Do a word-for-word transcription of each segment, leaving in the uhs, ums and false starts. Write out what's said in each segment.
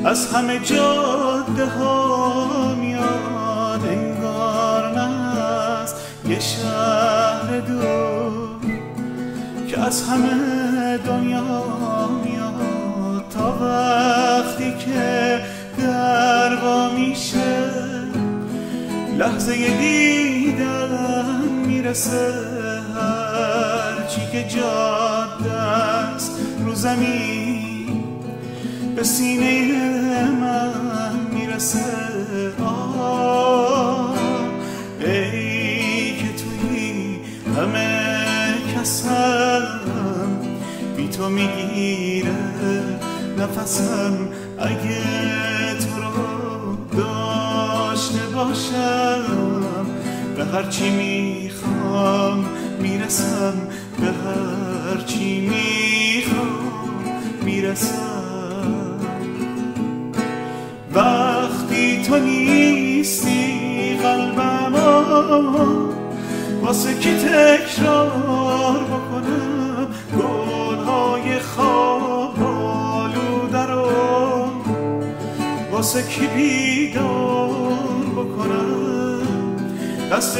از همه جاده ها میاد، انگار نه از یه شهر دور که از همه دنیا میاد. تا وقتی که در وا میشه لحظه دیدن میرسه، هرچی که جاده است رو زمین به سینه من میرسه. آه ای که توی همه کسم، بی تو میگیره نفسم. اگه تو رو داشته باشم به هرچی میخوام میرسم، به هرچی میخوام میرسم. وقتی تو نیستی قلبم واسه کی تکرار بکنم گلهای خواب آلوده رو، واسه کی بیدار بکنم دست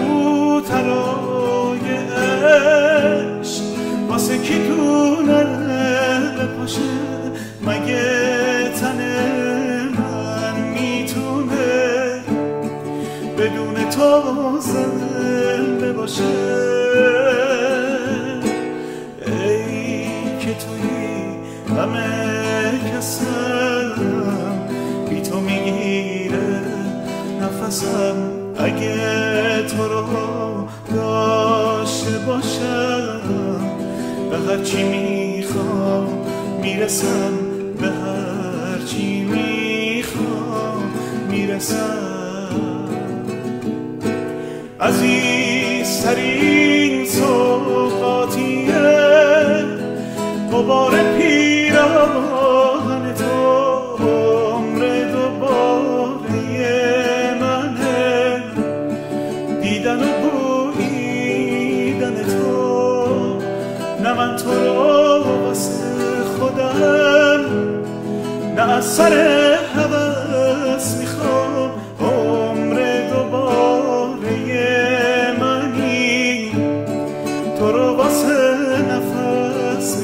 کبوترای عشق، واسه کی دونه بپاشه مگه تن من میتونه بدون تو زنده باشه. ای که توی همه کسم، بی تو میگیره نفسم. اگه تو رو داشته باشم به هرچی میخوام میرسم، به هرچی میخوام میرسم. عزیزترین سوغاتیه غبار پیراهن تو، عمر دوباره منه دیدن و بویدن تو. نه من تو رو واسه خودم، نه از سر هوس میخوام. عمر دوباره منی تو رو واسه نفس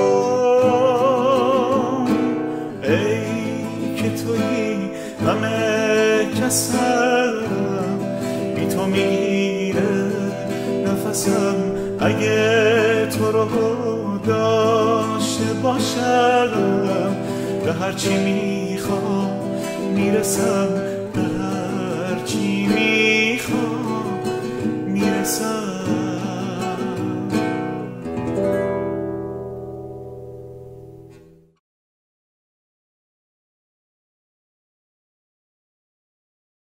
میخوام. ای که توی همه کسم، بی تو میگیره نفسم. اگه تو رو داشته باشم به هرچی میخوام میرسم،